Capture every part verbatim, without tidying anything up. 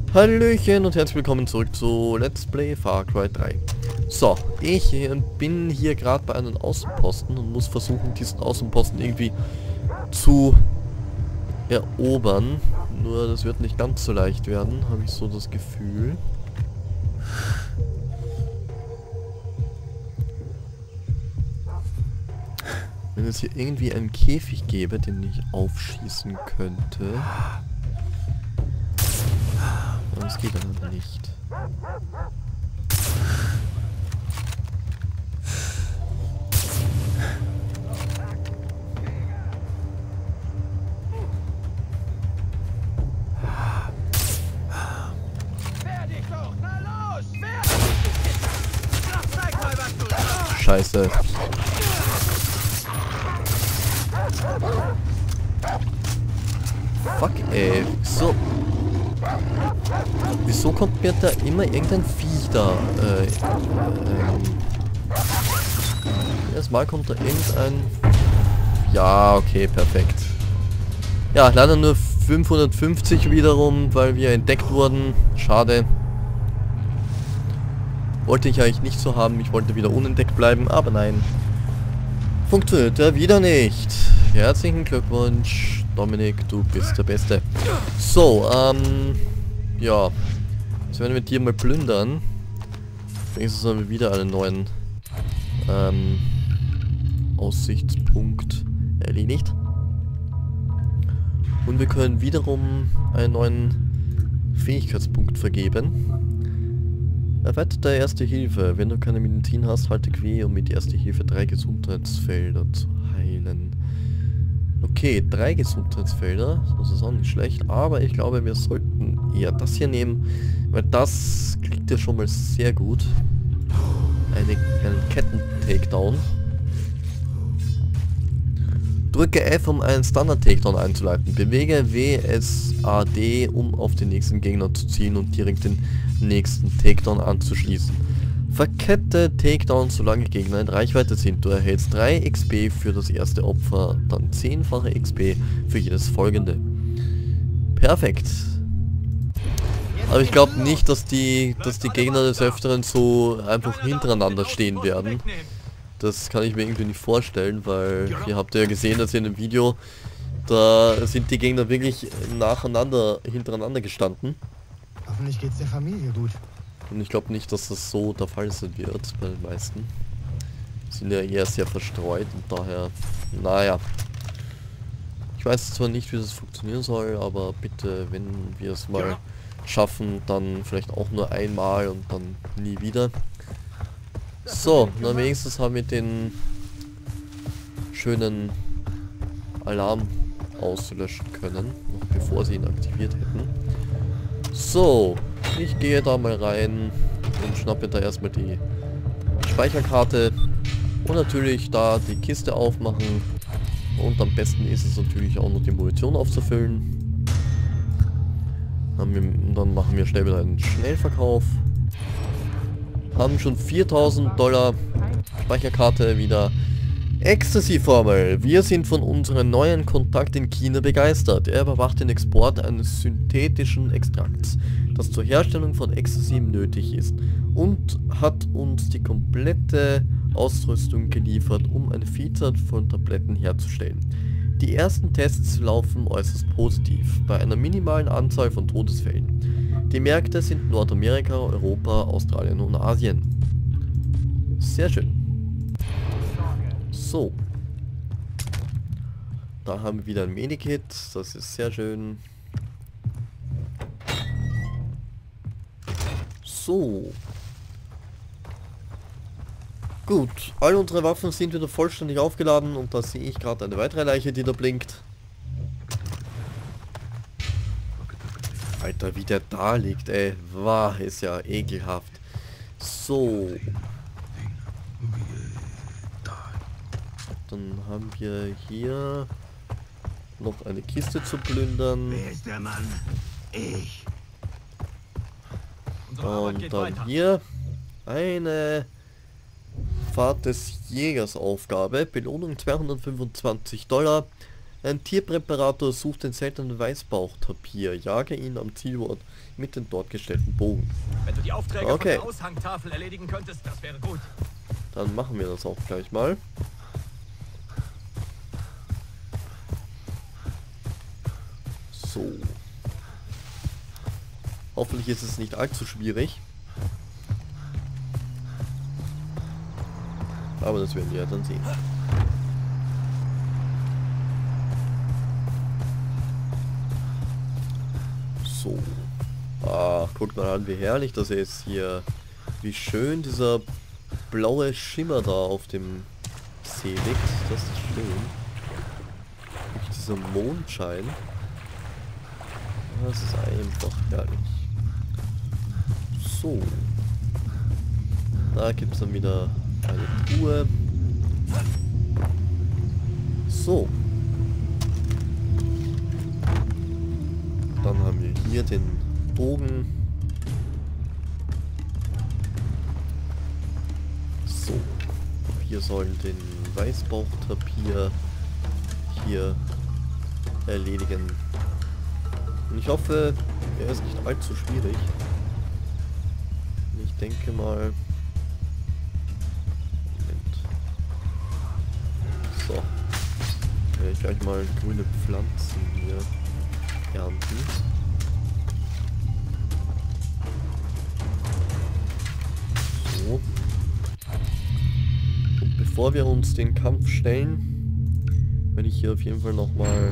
Hallöchen und herzlich willkommen zurück zu Let's Play Far Cry drei. So, ich bin hier gerade bei einem Außenposten und muss versuchen, diesen Außenposten irgendwie zu erobern. Nur das wird nicht ganz so leicht werden, habe ich so das Gefühl. Wenn es hier irgendwie einen Käfig gäbe, den ich aufschießen könnte. Aber das geht aber nicht. Scheiße. Fuck, ey. So. Wieso kommt mir da immer irgendein Viech da? Äh, ähm. Erstmal kommt da irgendein... Ja, okay, perfekt. Ja, leider nur fünfhundertfünfzig wiederum, weil wir entdeckt wurden. Schade. Wollte ich eigentlich nicht so haben. Ich wollte wieder unentdeckt bleiben, aber nein. Funktioniert ja wieder nicht. Herzlichen Glückwunsch, Dominik, du bist der Beste. So, ähm... ja. Jetzt werden wir dir mal plündern. Wenigstens haben wir wieder einen neuen ähm, Aussichtspunkt erledigt. Und wir können wiederum einen neuen Fähigkeitspunkt vergeben. Erweiterte Erste Hilfe. Wenn du keine Medizin hast, halte Q, um mit Erste Hilfe drei Gesundheitsfelder zu heilen. Okay, drei Gesundheitsfelder. Das ist auch nicht schlecht. Aber ich glaube, wir sollten eher das hier nehmen. Weil das klingt ja schon mal sehr gut. Eine, einen Ketten-Takedown. Drücke F, um einen Standard-Takedown einzuleiten. Bewege W S A D, um auf den nächsten Gegner zu ziehen und direkt den nächsten Takedown anzuschließen. Verkette Takedown, solange Gegner in Reichweite sind. Du erhältst drei X P für das erste Opfer, dann zehnfache X P für jedes folgende. Perfekt. Aber ich glaube nicht, dass die, dass die Gegner des Öfteren so einfach hintereinander stehen werden. Das kann ich mir irgendwie nicht vorstellen, weil ihr habt ja gesehen, dass in dem Video, da sind die Gegner wirklich nacheinander, hintereinander gestanden. Hoffentlich geht's der Familie gut. Und ich glaube nicht, dass das so der Fall sein wird bei den meisten. Die sind ja eher sehr verstreut und daher, naja. Ich weiß zwar nicht, wie das funktionieren soll, aber bitte, wenn wir es mal schaffen, dann vielleicht auch nur einmal und dann nie wieder. So, na wenigstens haben wir den schönen Alarm auslöschen können, noch bevor sie ihn aktiviert hätten. So, ich gehe da mal rein und schnappe da erstmal die Speicherkarte und natürlich da die Kiste aufmachen und am besten ist es natürlich auch noch die Munition aufzufüllen. Dann, wir, dann machen wir schnell wieder einen Schnellverkauf. Haben schon viertausend Dollar Speicherkarte wieder. Ecstasy-Formel. Wir sind von unserem neuen Kontakt in China begeistert. Er überwacht den Export eines synthetischen Extrakts, das zur Herstellung von Ecstasy nötig ist, und hat uns die komplette Ausrüstung geliefert, um eine Vielzahl von Tabletten herzustellen. Die ersten Tests laufen äußerst positiv, bei einer minimalen Anzahl von Todesfällen. Die Märkte sind Nordamerika, Europa, Australien und Asien. Sehr schön. So. Da haben wir wieder ein Medikit, das ist sehr schön. So. Gut, all unsere Waffen sind wieder vollständig aufgeladen und da sehe ich gerade eine weitere Leiche, die da blinkt. Alter, wie der da liegt, ey. Wow, ist ja ekelhaft. So. Dann haben wir hier noch eine Kiste zu plündern. Wer ist der Mann? Ich. Und dann hier eine Fahrt des Jägers Aufgabe. Belohnung zweihundertfünfundzwanzig Dollar. Ein Tierpräparator sucht den seltenen Weißbauchtapir. Jage ihn am Zielort mit dem dort gestellten Bogen. Wenn du die Aufträge Okay. von der Aushangtafel erledigen könntest, das wäre gut. Dann machen wir das auch gleich mal. So. Hoffentlich ist es nicht allzu schwierig. Aber das werden wir ja dann sehen. So. Ah, guckt mal an, wie herrlich das ist hier. Wie schön dieser blaue Schimmer da auf dem See liegt. Das ist schön. Wirklich dieser Mondschein. Das ist einfach herrlich. So. Da gibt es dann wieder eine Truhe. So. Dann haben wir hier den Bogen. So. Wir sollen den Weißbauchtapir hier erledigen. Und ich hoffe, er ist nicht allzu schwierig. Ich denke mal... Moment. So. Werde ich gleich mal grüne Pflanzen hier ernten. So. Und bevor wir uns den Kampf stellen, werde ich hier auf jeden Fall nochmal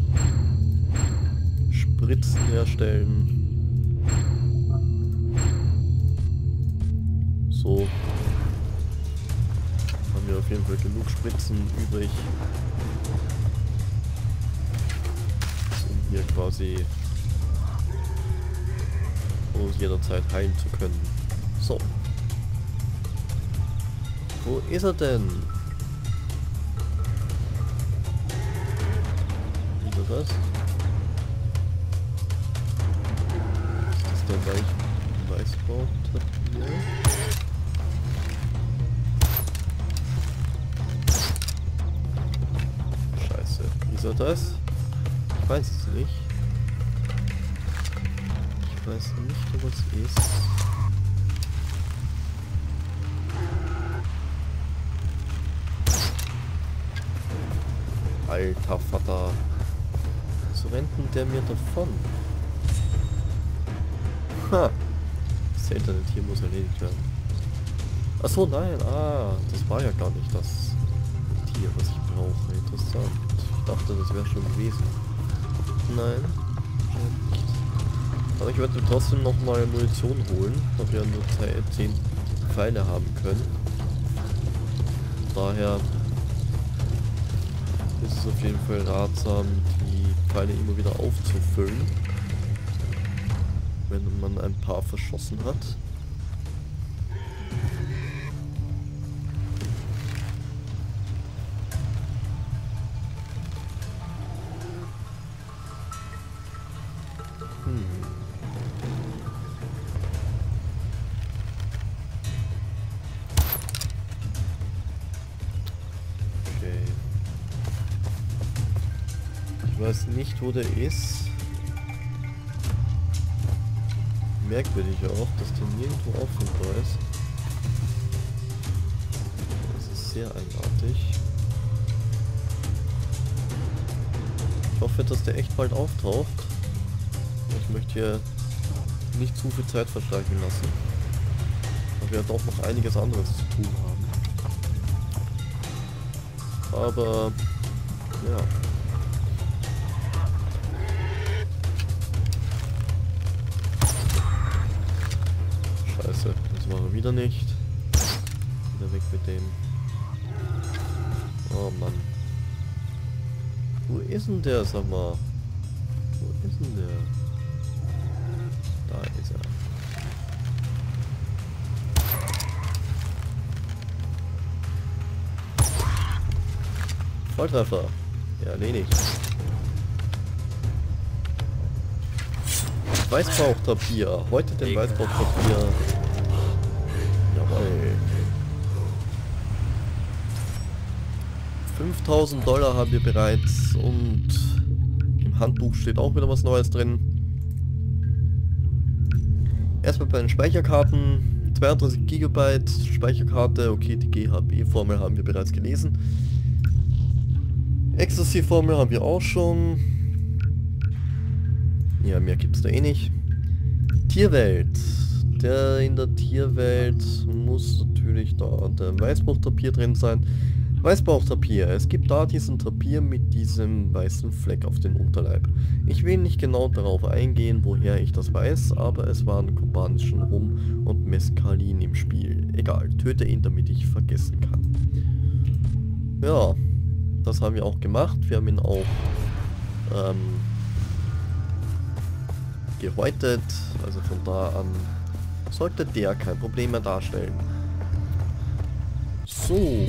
Spritzen herstellen. So. Haben wir auf jeden Fall genug Spritzen übrig, um hier quasi uns jederzeit heilen zu können. So. Wo ist er denn? Wieder das? Ist das der Weich Weißbauchtapir? Scheiße. Ist er das? Ich weiß es nicht. Ich weiß nicht, ob es ist. Alter Vater. So rennt denn der mir davon? Ha! Das seltene Tier muss erledigt werden. Achso, nein. Ah, das war ja gar nicht das Tier, was ich brauche. Interessant. Ich dachte, das wäre schon gewesen. Nein. Nicht. Aber ich werde trotzdem nochmal Munition holen, weil wir nur zehn Pfeile haben können. Daher ist es auf jeden Fall ratsam, die Pfeile immer wieder aufzufüllen, wenn man ein paar verschossen hat. Hm. Okay. Ich weiß nicht, wo der ist. Merkwürdig auch, dass der nirgendwo auffindbar ist. Das ist sehr eigenartig. Ich hoffe, dass der echt bald auftaucht. Ich möchte hier nicht zu viel Zeit verstreichen lassen. Aber wir doch noch einiges anderes zu tun haben. Aber ja. Scheiße, das war er wieder nicht. Wieder weg mit dem. Oh Mann. Wo ist denn der, sag mal? Wo ist denn der? Da ist er. Volltreffer. Ja, erledigt. Weißbauchtapir. Heute den Weißbauchtapir. Jawohl. fünftausend Dollar haben wir bereits und im Handbuch steht auch wieder was Neues drin. Erstmal bei den Speicherkarten, zweiunddreißig Gigabyte Speicherkarte, okay, die G H B-Formel haben wir bereits gelesen. Ecstasy-Formel haben wir auch schon. Ja, mehr gibt es da eh nicht. Tierwelt. Der in der Tierwelt muss natürlich da der Weißbauchtapir drin sein. Weißbauchtapir. Es gibt da diesen Tapir mit diesem weißen Fleck auf den Unterleib. Ich will nicht genau darauf eingehen, woher ich das weiß, aber es waren kubanischen Rum und Mescalin im Spiel. Egal, töte ihn, damit ich vergessen kann. Ja, das haben wir auch gemacht. Wir haben ihn auch ähm, gehäutet, also von da an sollte der kein Problem mehr darstellen. So.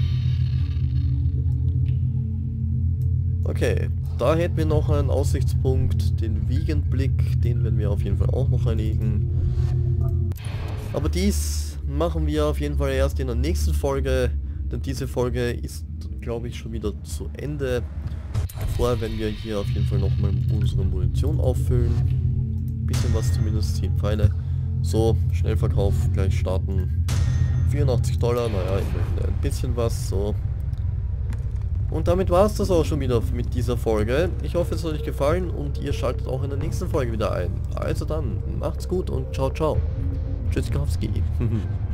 Okay, da hätten wir noch einen Aussichtspunkt, den Wiegenblick, den werden wir auf jeden Fall auch noch erlegen. Aber dies machen wir auf jeden Fall erst in der nächsten Folge, denn diese Folge ist, glaube ich, schon wieder zu Ende. Vorher werden wir hier auf jeden Fall nochmal unsere Munition auffüllen. Bisschen was zumindest, zehn Pfeile. So, Schnellverkauf, gleich starten. vierundachtzig Dollar, naja, immerhin ein bisschen was, so. Und damit war es das auch schon wieder mit dieser Folge. Ich hoffe, es hat euch gefallen und ihr schaltet auch in der nächsten Folge wieder ein. Also dann, macht's gut und ciao, ciao. Tschüss, Kowski.